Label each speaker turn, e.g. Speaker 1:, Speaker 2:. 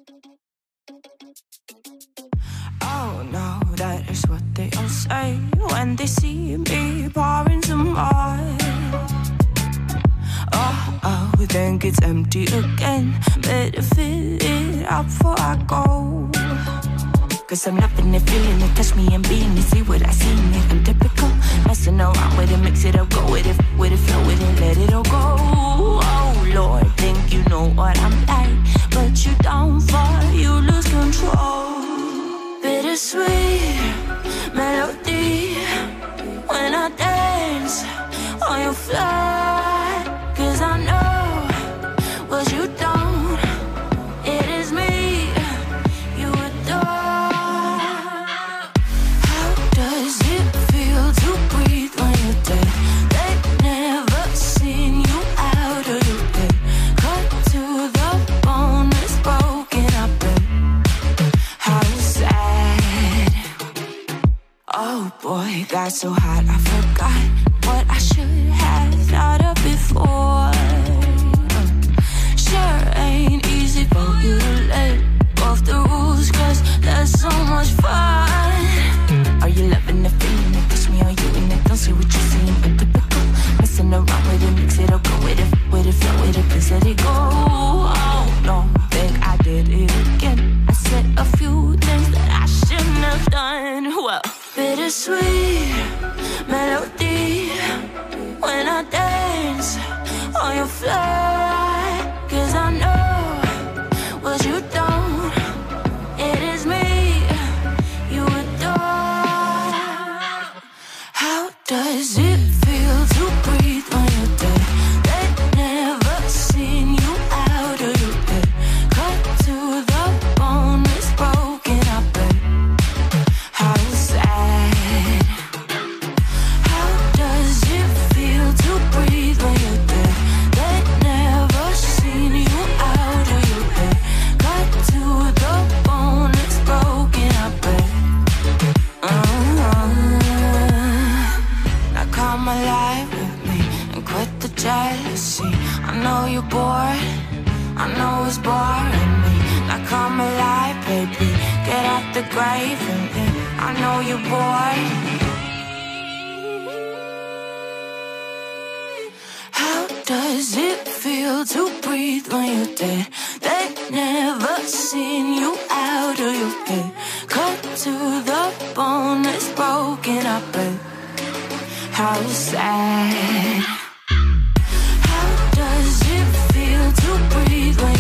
Speaker 1: Oh no, that is what they all say when they see me pouring some more. Oh, then gets empty again. Better fill it up before I go. Cause I'm loving it, feeling it, touch me and being it. See what I see in it, I'm typical. Messing around with it, mix it up, go with it, flow with it, let it all go. Oh Lord, think you know what I'm like, but you don't fall, you lose control. Bittersweet melody when I dance on your fly. Cause I know what you don't, it is me you adore. How does it feel to breathe when you're dead? They've never seen you out of your bed. Cut to the bone, it's broken, I bet. How sad. Oh boy, got so hot I forgot what I should have thought of before. Sure ain't easy for you to let go of the rules, cause there's so much fun. Are you loving the feeling it? Touch me, are you in it? Don't say what you're saying, but typical. Messing around with it, mix it up, go with it, flow with it, please let it go. Oh no, think I did it again. I said a few things that I shouldn't have done. Well, bittersweet melody when I dance on your fly. Cause I know what you don't, it is me you adore. How does it feel to breathe when you're dead? They've never seen you out of your bed. Cut to the bone, it's broken, I bet. How sad. How does it feel to breathe when you're dead? They've never seen you out of your bed. Cut to the bone, it's broken, I bet. Now come alive with me and quit the jealousy. I know you're bored, I know it's boring me. Now come alive, baby, get out the grave and then I know you're bored. How does it feel to breathe when you're dead? They've never seen you out of your bed. Cut to the bone, it's broken, I bet. How sad. How does it feel to breathe when